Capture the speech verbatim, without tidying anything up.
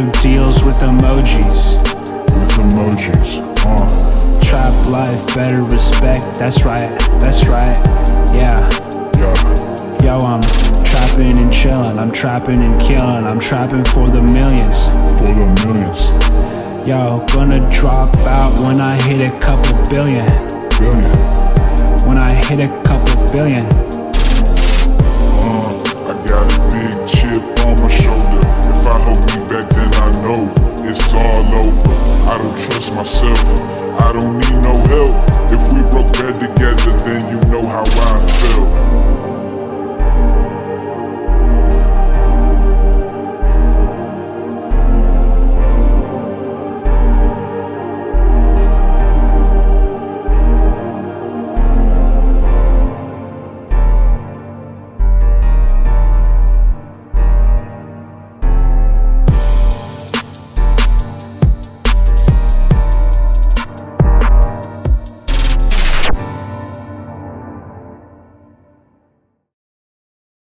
drug deals with emojis. With emojis, uh Trap life, better respect, that's right, that's right, yeah. Yeah. Yo, I'm trapping and chilling, I'm trapping and killing, I'm trapping for the millions. For the millions. Yo, gonna drop out when I hit a couple billion. Billion. When I hit a couple billion.